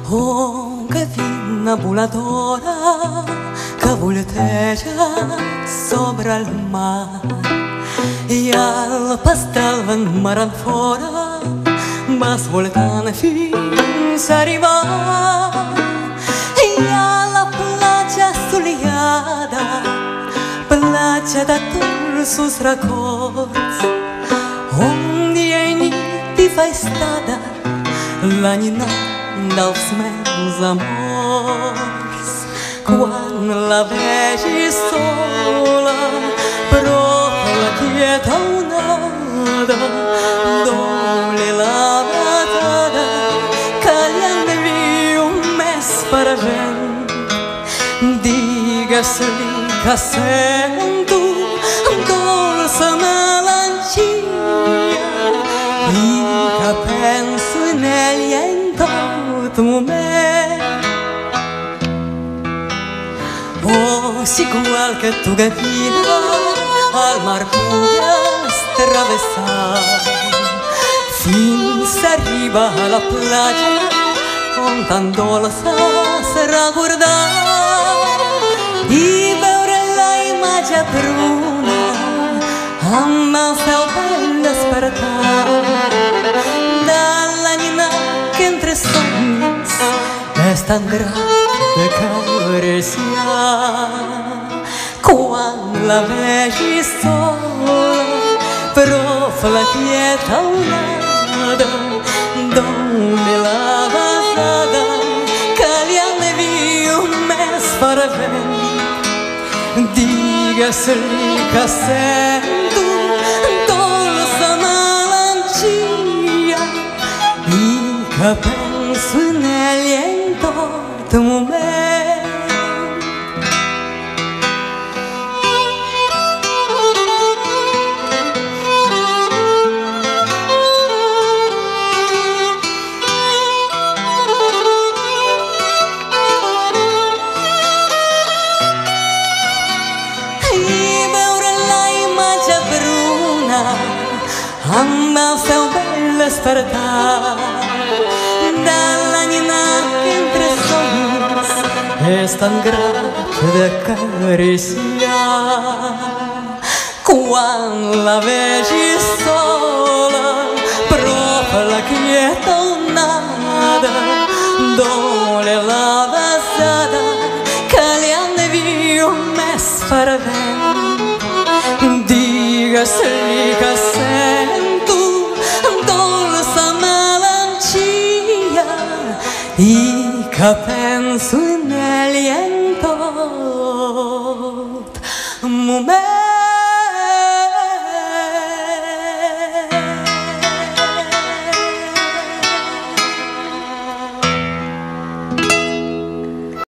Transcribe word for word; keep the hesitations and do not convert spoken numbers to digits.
Oh, che fina voladora che voleteggia sopra il mare e al pastel ven maran fora ma svoltane fins arrivar e alla playa soleada playa da tots os records onde a nit ti fa estada la nina dels meus amors quan la vegi sola però la quieta onada dole la batada que li envio més per gent digues-li que sento dolça melangia i que penso en ell en tot moment. Oh, si qualche tu gavina al mar pugues travessar fins arriba a la platja on tan dolça serà guardar i veure la imatge bruna amb el cel ben despertar de la nina que entre somnis és tan gran de acariciar quan la vegi sola però la quieta onada doni la basada que li envio més fervent digues-li que sento dolça melangia i que penso en ell en tot moment. Amb el seu bell despertar de la nina que entre somnis és tan grat d'acariciar quan la vegi sola però la quieta onada dole la besada que li envio més fervent digues-li que sento dolça melangia i que penso en ell en tot moment.